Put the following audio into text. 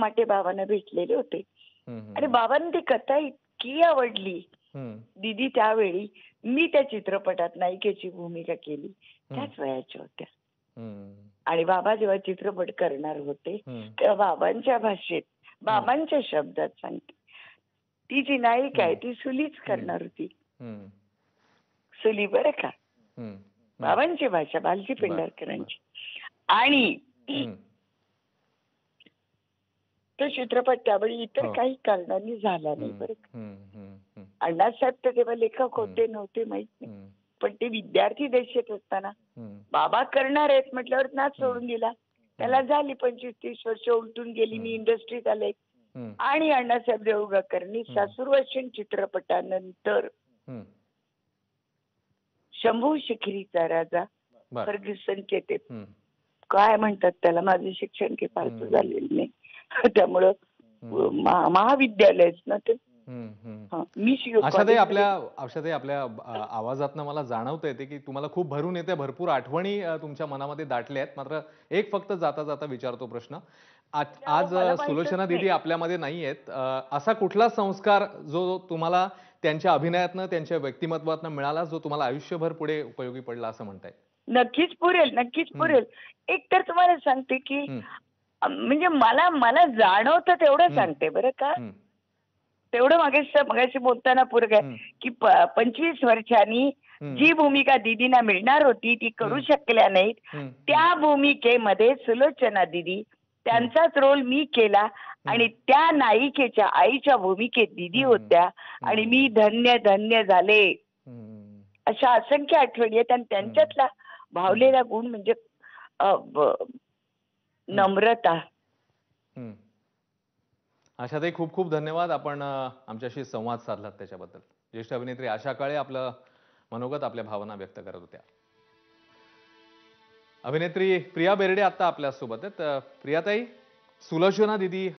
माटे बाबांना भेटलेले होते आणि बाबांनी ती कथा इतकी आवडली दीदी त्यावेळी. मी त्या चित्रपटात नायिकेची भूमिका केली, त्याच वयाच्या होत्या. आणि बाबा जेव्हा चित्रपट करणार होते तेव्हा बाबांच्या भाषेत, बाबांच्या शब्दात सांगते, ती जी नायिका आहे ती सुलीच करणार होती. सुली बरं का, बाबांची भाषा, भालजी पेंढारकरांची. आणि तो चित्रपट त्यावेळी इतर काही कारणांनी झाला नाही बरं का. अण्णासाहेब तर तेव्हा लेखक होते नव्हते माहित नाही, पण ते विद्यार्थी देशात असताना बाबा करणार आहेत म्हटल्यावर नाच सोडून दिला. त्याला झाली 25-30 वर्ष उलटून गेली, मी इंडस्ट्रीत आले. आणि अण्णासाहेब देऊळगावकरांनी सासूरवाशीण चित्रपटानंतर शंभू शिखरीचा राजा, फर्ग्युसनचे ते काय म्हणतात त्याला, माझे शिक्षण काही फारसं झालेलं नाही त्यामुळं महाविद्यालयच ना ते. मी आशाताई आपल्या आवाजातनं मला जाणवता येते की तुम्हाला खूप भरून येते, भरपूर आठवणी तुमच्या मनामध्ये दाटल्या आहेत. मात्र एक फक्त जाता जाता विचारतो प्रश्न, आज सुलोचना दीदी आपल्यामध्ये नाही आहेत, असा कुठला संस्कार जो तुम्हाला त्यांच्या अभिनयातनं, त्यांच्या व्यक्तिमत्वातनं मिळाला, जो तुम्हाला आयुष्यभर पुढे उपयोगी पडला असं म्हणताय? नक्कीच पुरेल, नक्कीच पुरेल. एक तर तुम्हाला सांगते की म्हणजे मला जाणवतं तेवढं सांगते बरं का. तेवढं मगाशी बोलताना पुरं की 25 वर्षांनी जी भूमिका दीदींना मिळणार होती ती करू शकल्या नाहीत, त्या भूमिकेमध्ये सुलोचना दीदी, त्यांचाच रोल मी केला आणि त्या नायिकेच्या आईच्या भूमिकेत दीदी होत्या आणि मी धन्य धन्य झाले. अशा असंख्य आठवणी आहेत. आणि त्यांच्यातला भावलेला गुण म्हणजे नम्रता. आशाताई खूप खूप धन्यवाद, आपण आमच्याशी संवाद साधलात त्याच्याबद्दल. ज्येष्ठ अभिनेत्री आशा काळे आपलं मनोगत, आपल्या भावना व्यक्त करत होत्या. अभिनेत्री प्रिया बेर्डे आता आपल्या सोबत आहेत. प्रियाताई, सुलोचना दीदी